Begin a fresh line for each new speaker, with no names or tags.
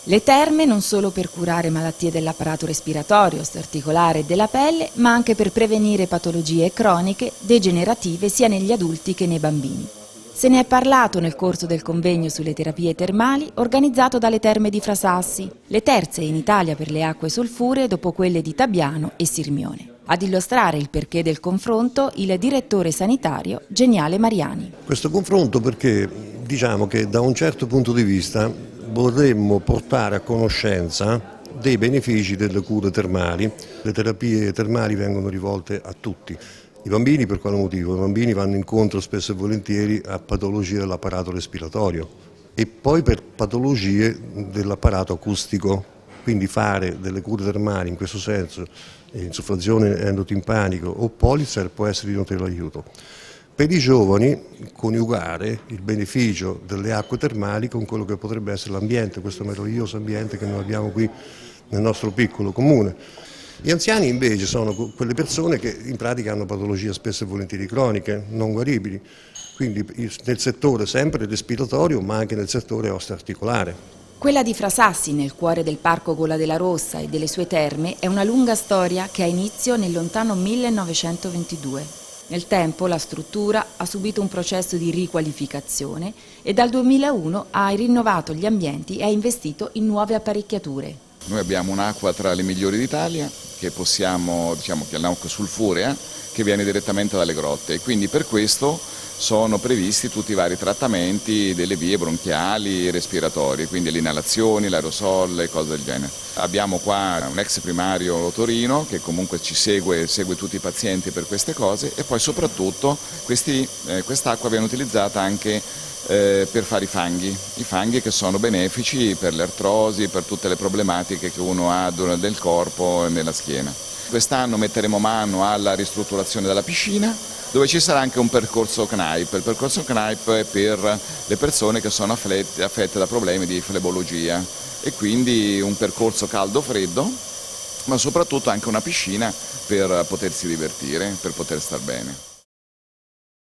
Le terme non solo per curare malattie dell'apparato respiratorio, osteoarticolare e della pelle, ma anche per prevenire patologie croniche, degenerative sia negli adulti che nei bambini. Se ne è parlato nel corso del convegno sulle terapie termali organizzato dalle Terme di Frasassi, le terze in Italia per le acque solfuree dopo quelle di Tabiano e Sirmione. Ad illustrare il perché del confronto il direttore sanitario Geniale Mariani.
Questo confronto perché diciamo che da un certo punto di vista vorremmo portare a conoscenza dei benefici delle cure termali. Le terapie termali vengono rivolte a tutti. I bambini per quale motivo? I bambini vanno incontro spesso e volentieri a patologie dell'apparato respiratorio e poi per patologie dell'apparato acustico. Quindi fare delle cure termali in questo senso, insufflazione endotimpanico o Policer può essere di notevole aiuto. Per i giovani coniugare il beneficio delle acque termali con quello che potrebbe essere l'ambiente, questo meraviglioso ambiente che noi abbiamo qui nel nostro piccolo comune. Gli anziani invece sono quelle persone che in pratica hanno patologie spesso e volentieri croniche, non guaribili, quindi nel settore sempre respiratorio ma anche nel settore osteoarticolare.
Quella di Frasassi, nel cuore del Parco Gola della Rossa e delle sue terme, è una lunga storia che ha inizio nel lontano 1922. Nel tempo la struttura ha subito un processo di riqualificazione e dal 2001 ha rinnovato gli ambienti e ha investito in nuove apparecchiature.
Noi abbiamo un'acqua tra le migliori d'Italia, che possiamo, diciamo che è l'acqua sulfurea, che viene direttamente dalle grotte e quindi per questo sono previsti tutti i vari trattamenti delle vie bronchiali e respiratorie, quindi le inalazioni, l'aerosol e cose del genere. Abbiamo qua un ex primario Torino che comunque ci segue tutti i pazienti per queste cose e poi soprattutto quest'acqua viene utilizzata anche per fare i fanghi che sono benefici per le artrosi, per tutte le problematiche che uno ha del corpo e nella schiena. Quest'anno metteremo mano alla ristrutturazione della piscina, dove ci sarà anche un percorso CNAIP. Il percorso CNAIP è per le persone che sono affette da problemi di flebologia e quindi un percorso caldo-freddo, ma soprattutto anche una piscina per potersi divertire, per poter star bene.